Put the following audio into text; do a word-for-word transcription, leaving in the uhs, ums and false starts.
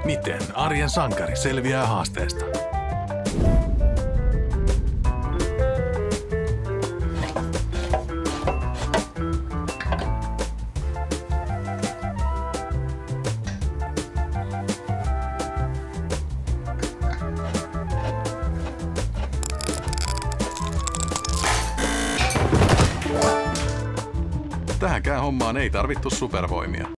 Miten arjen sankari selviää haasteesta? Tähänkään hommaan ei tarvittu supervoimia.